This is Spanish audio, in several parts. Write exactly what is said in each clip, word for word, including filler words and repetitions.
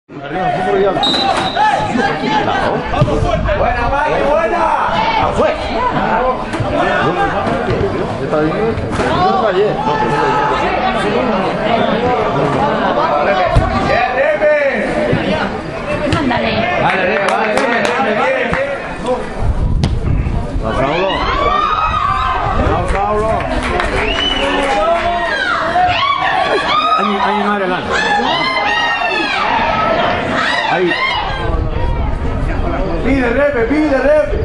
Buena, Mike, buena. Fue. Está bien. No fallé. Ándale. Dale, Rebe, vale, Rebe. Saulo. Saulo. Ahí, ahí más adelante. Ahí. Pide, Rebe, pide, Rebe.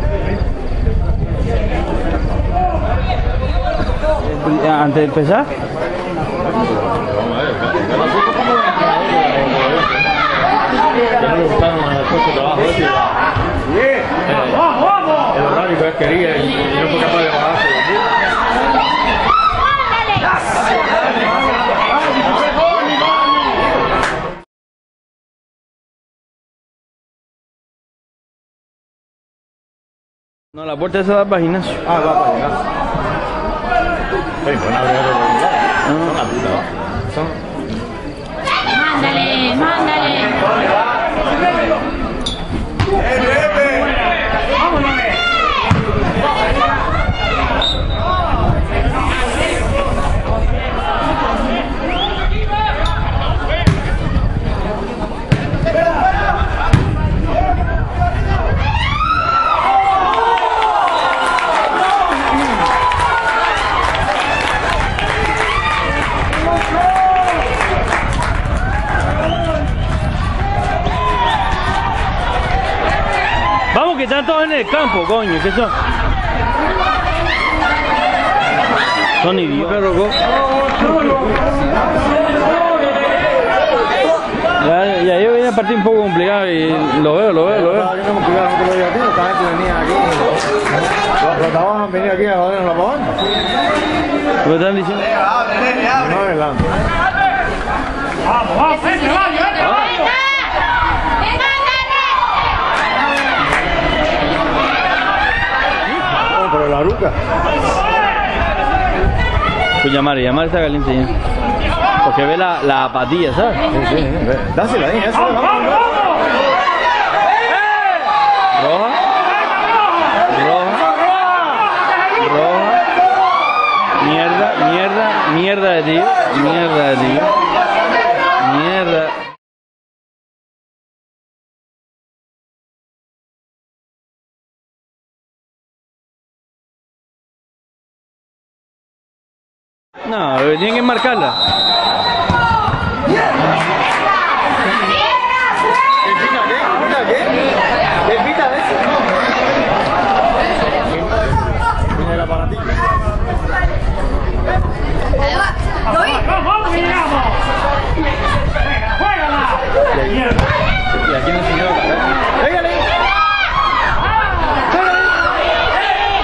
Antes de empezar. Bien. El horario que quería y no fue capaz de bajarse. No, la puerta esa da para gimnasio. Ah, va para gimnasio. Sí, buena abrir de son la puta, va. Son... Mándale, mándale. Vamos, que están todos en el campo, coño, ¿qué son? Son idiotas. Ya, ya yo venía a partir un poco complicado y lo veo, lo veo, lo veo. Estaba viendo complicado, no te lo digo a ti, esta gente venía aquí. Los protagonistas han venido aquí a joder en la pavana. ¿Qué están diciendo? No adelante. Vamos, vamos, vente, vamos, vente, vamos. Pero la ruca. Pues llamar, llamar está caliente ya. Porque ve la, la apatía, ¿sabes? Sí, sí, sí. Dásela ahí, eso. Vamos, vamos. Roja. Roja. Roja. Mierda, mierda, mierda de tío. Mierda de tío. Mierda. No, tienen que marcarla. ¿Qué pita qué? ¿Qué pita qué? ¿Qué pita eso? Viene la paratilla. ¡Vamos, miramos! ¡Juégala! Y aquí no se lleva acá. ¡Pégale!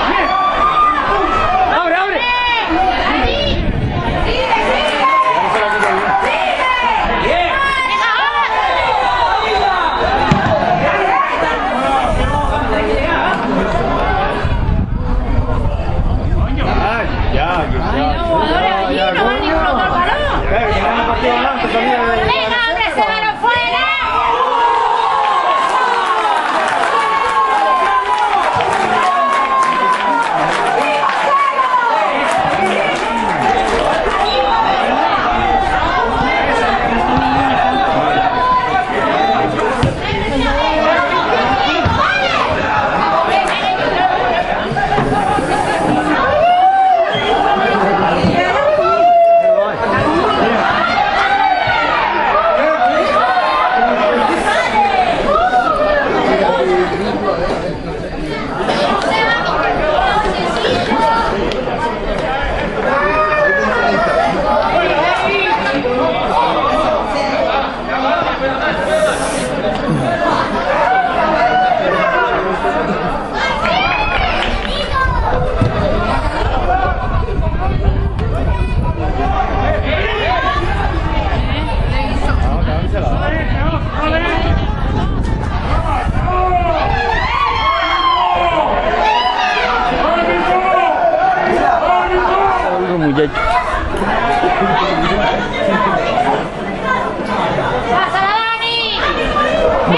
¡Abre, abre!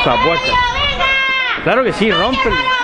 puerta. Claro que sí, rompe.